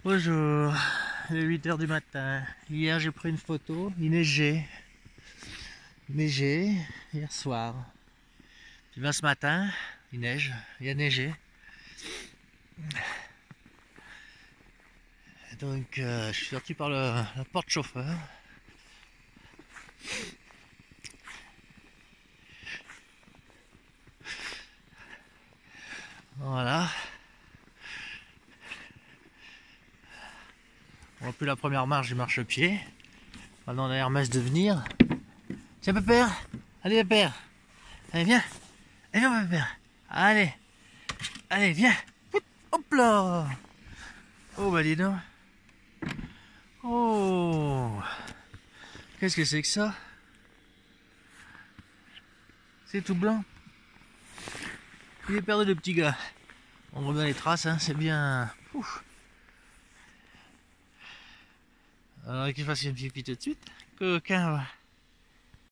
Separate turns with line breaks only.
Bonjour, il est 8 h du matin. Hier j'ai pris une photo, il neigeait. Hier soir. Puis ben, ce matin, il neige, il a neigé. Donc je suis sorti par la porte chauffeur. Voilà. On voit plus la première marche du marchepied. Maintenant on a Hermès de venir. Tiens Pépère, allez Pépère, allez viens, viens Pépère, allez viens, hop là. Oh bah dis donc. Oh, qu'est-ce que c'est que ça? C'est tout blanc. Il est perdu le petit gars. On voit bien les traces, hein, c'est bien. Ouf. Alors qu'il fasse une pipi tout de suite. Coquin, va.